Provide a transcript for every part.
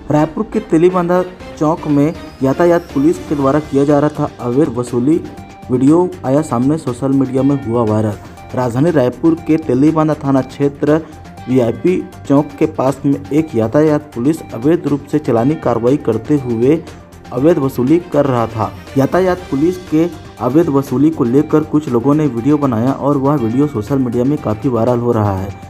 रायपुर के तेलीबांधा चौक में यातायात पुलिस के द्वारा किया जा रहा था अवैध वसूली। वीडियो आया सामने, सोशल मीडिया में हुआ वायरल। राजधानी रायपुर के तेलीबांधा थाना क्षेत्र वीआईपी चौक के पास में एक यातायात पुलिस अवैध रूप से चालानी कार्रवाई करते हुए अवैध वसूली कर रहा था। यातायात पुलिस के अवैध वसूली को लेकर कुछ लोगों ने वीडियो बनाया और वह वीडियो सोशल मीडिया में काफ़ी वायरल हो रहा है।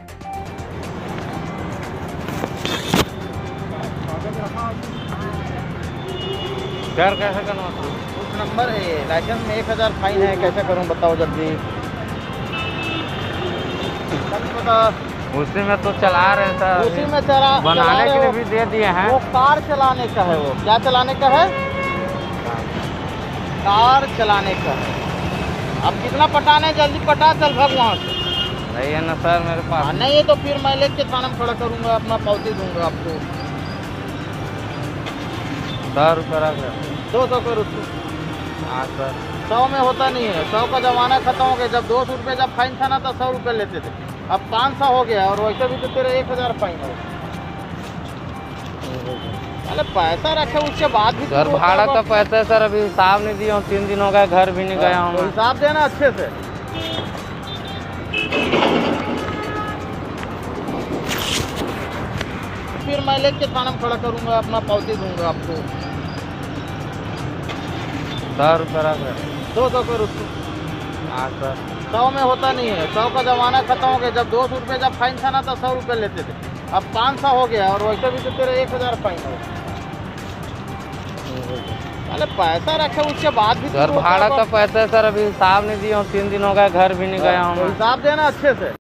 घर कैसे करना उस नंबर है, लाइसेंस में 1000 फाइन है, कैसे करूं बताओ जल्दी। उसी में तो चला रहे थे, उसी में चला बनाने के लिए भी दे दिए हैं। वो कार चलाने का है। वो क्या चलाने का है? कार चलाने का है। अब कितना पटाना है, जल्दी पटा, चल भाग वहाँ से। नहीं है ना सर मेरे पास। नहीं है तो फिर मैं लेके थाना में खड़ा करूँगा, अपना पावती दूंगा आपको। 100 रुपये रख रहे 200 कर उसको। हाँ सर, 100 में होता नहीं है। 100 का जमाना खत्म हो गया। जब 200 रुपये जब फाइन था ना तो 100 रुपये लेते थे। अब 500 हो गया और वैसे भी तो तेरे 1000 फाइन हो। अरे पैसा रखे उसके बाद भी सर भाड़ा का पैसा है सर, अभी हिसाब नहीं दिया हूँ। 3 दिन हो गए, घर भी नहीं गया हूँ। हिसाब देना अच्छे से। फिर मैं लेके थाना में खड़ा करूँगा, अपना पावती दूंगा आपको। 100 रुपये रख रहे 200 कर उसको। हाँ सर, 100 में होता नहीं है। 100 का जमाना खत्म हो गया। जब 200 रुपये जब फाइन था ना तो 100 रुपये लेते थे। अब 500 हो गया और वैसे भी तो तेरे 1000 फाइन हो। अरे पैसा रखे उसके बाद भी सर भाड़ा का पैसा है सर, अभी हिसाब नहीं दिया हूँ। 3 दिन हो गए, घर भी नहीं गया हूँ। हिसाब देना अच्छे से।